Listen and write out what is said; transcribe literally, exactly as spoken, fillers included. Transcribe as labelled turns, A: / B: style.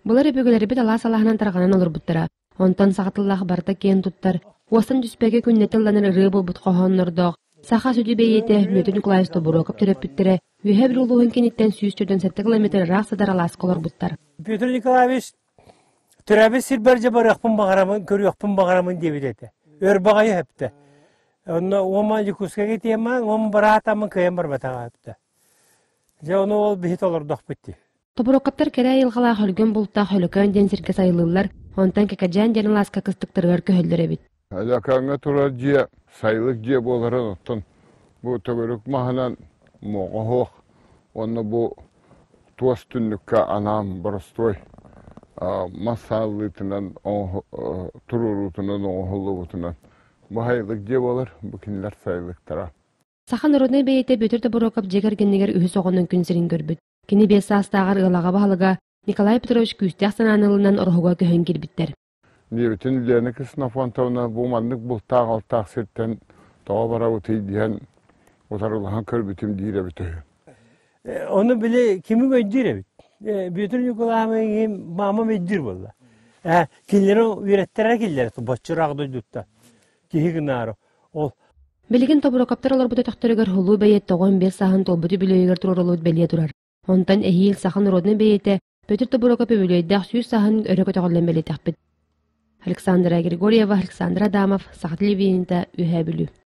A: Булар эбөгөлери бит алаа салаһынан тарганан олор буттара. Онтон сагатыллах барта кен туттар. Уостан дүспеге күннетелланыр рыбы бут кохоннордох. Саха сүдүбейете Мөтө Николаевич Тобуроков терапиттере үһэ улуһун кениттен сүүстөрдөн сетте километр рахсадар аласколар буттар.
B: Петр Николаевич терапи сирбер жабар яқпын багарамын, көрү яқпын багарамын дебидете. Өр багайы хепте. Онно ома жукускага тема, ом баратамын кыям бар батага хепте. Же оны ол бихит олор дох битти.
A: Тобуроковтар кере йылгала хөлгөн булта хөлөкөн денсирге сайылылар, онтан кекажан жерин ласка кыстыктыргар көһөллөрө бит.
C: Алакаңа турар жия, сайлык жия боларын оттон. Бу Тобурок маханан моғохох, онно бу туас түннүкка анам боростой. Масаллытынан, турурутынан, оңғылыбытынан. Бу хайлык жия болар, бу кинилер сайлыктара.
A: Саха народный бейте Петр Тобуроков жегергеннигер үһү соғонун күнсерин көрбүт. Кини бес астагар ылага балыга Николай Петрович Кустяк сананылынан орхуга көһөн кирбиттер.
C: Небетін Лена Кыснафонтовна bu manlık bultaq altaq sertten tağa bara uti diyen otarılhan körbütüm dire bitiyor.
B: Onu bile kimi göndire bit. Bütün Nikolaev'in mama medir valla. Kinleri ürettere kinleri başçı rağdı dutta. Kihi gınaro. Ol.
A: Билигин Тобуроковтар олар бу төтөктөргөр хулуу бейет тогон бес сахан толбуту билөйгөр турулут белие турар. Онтан эхил сахан народный бейете Петр Тобуроков билөйдах сүүс сахан өрөкө тоголлен белетехпит. Александра Григорьева, Александр Адамов, Сахат Левинта, үһэ бүлү.